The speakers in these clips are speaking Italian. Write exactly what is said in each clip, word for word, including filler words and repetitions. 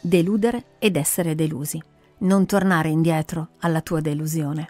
deludere ed essere delusi. Non tornare indietro alla tua delusione.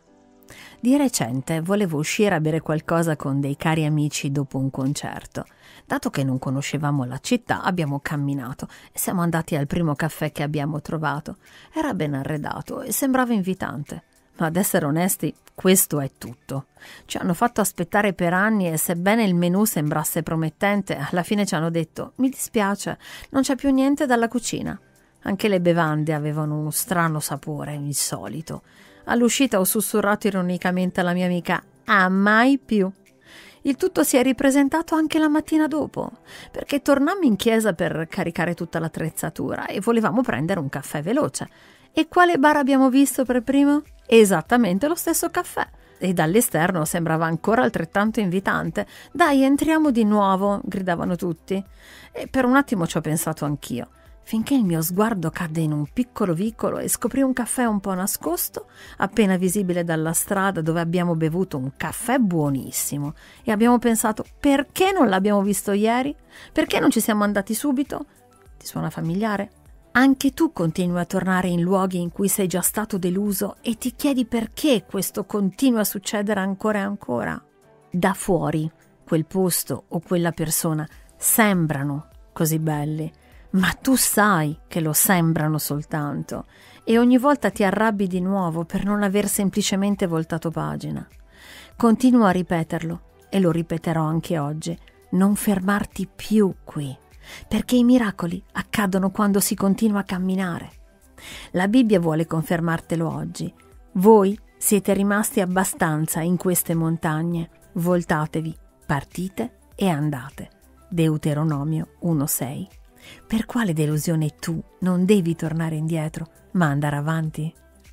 Di recente volevo uscire a bere qualcosa con dei cari amici dopo un concerto. Dato che non conoscevamo la città, abbiamo camminato e siamo andati al primo caffè che abbiamo trovato. Era ben arredato e sembrava invitante. Ma ad essere onesti, questo è tutto. Ci hanno fatto aspettare per anni e sebbene il menù sembrasse promettente, alla fine ci hanno detto: mi dispiace, non c'è più niente dalla cucina. Anche le bevande avevano uno strano sapore, insolito. All'uscita ho sussurrato ironicamente alla mia amica: ah, mai più. Il tutto si è ripresentato anche la mattina dopo, perché tornammo in chiesa per caricare tutta l'attrezzatura e volevamo prendere un caffè veloce. E quale bar abbiamo visto per primo? Esattamente lo stesso caffè. E dall'esterno sembrava ancora altrettanto invitante. Dai, entriamo di nuovo, gridavano tutti. E per un attimo ci ho pensato anch'io, finché il mio sguardo cadde in un piccolo vicolo e scoprì un caffè un po' nascosto, appena visibile dalla strada, dove abbiamo bevuto un caffè buonissimo. E abbiamo pensato: perché non l'abbiamo visto ieri? Perché non ci siamo andati subito? Ti suona familiare? Anche tu continui a tornare in luoghi in cui sei già stato deluso e ti chiedi perché questo continua a succedere ancora e ancora. Da fuori, quel posto o quella persona sembrano così belli, ma tu sai che lo sembrano soltanto e ogni volta ti arrabbi di nuovo per non aver semplicemente voltato pagina. Continuo a ripeterlo e lo ripeterò anche oggi: non fermarti più qui, perché i miracoli accadono quando si continua a camminare. La Bibbia vuole confermartelo oggi. Voi siete rimasti abbastanza in queste montagne, voltatevi, partite e andate. Deuteronomio uno sei. Per quale delusione tu non devi tornare indietro, ma andare avanti?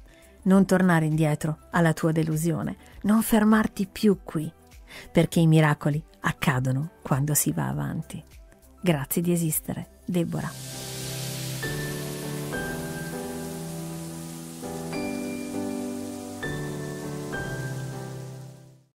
Non tornare indietro alla tua delusione, non fermarti più qui, perché i miracoli accadono quando si va avanti. Grazie di esistere, Deborah.